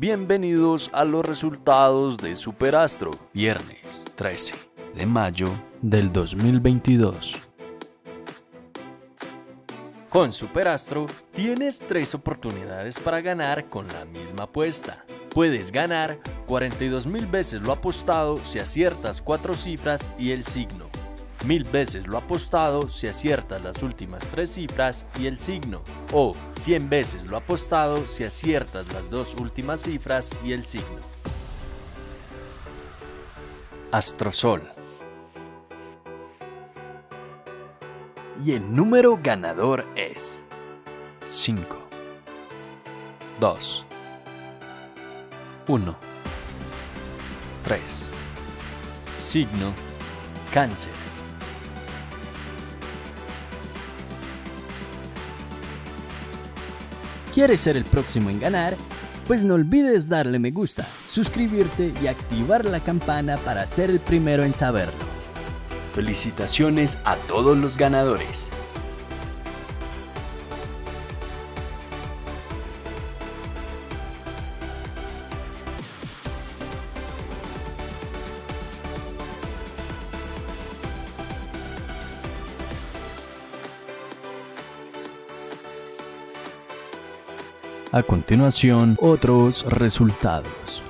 Bienvenidos a los resultados de Superastro, viernes 13 de mayo del 2022. Con Superastro tienes 3 oportunidades para ganar con la misma apuesta. Puedes ganar 42.000 veces lo apostado si aciertas 4 cifras y el signo, 1000 veces lo apostado si aciertas las últimas 3 cifras y el signo, o 100 veces lo apostado si aciertas las 2 últimas cifras y el signo. Astrosol. Y el número ganador es 5, 2, 1, 3. Signo: Cáncer. ¿Quieres ser el próximo en ganar? Pues no olvides darle me gusta, suscribirte y activar la campana para ser el primero en saberlo. Felicitaciones a todos los ganadores. A continuación, otros resultados.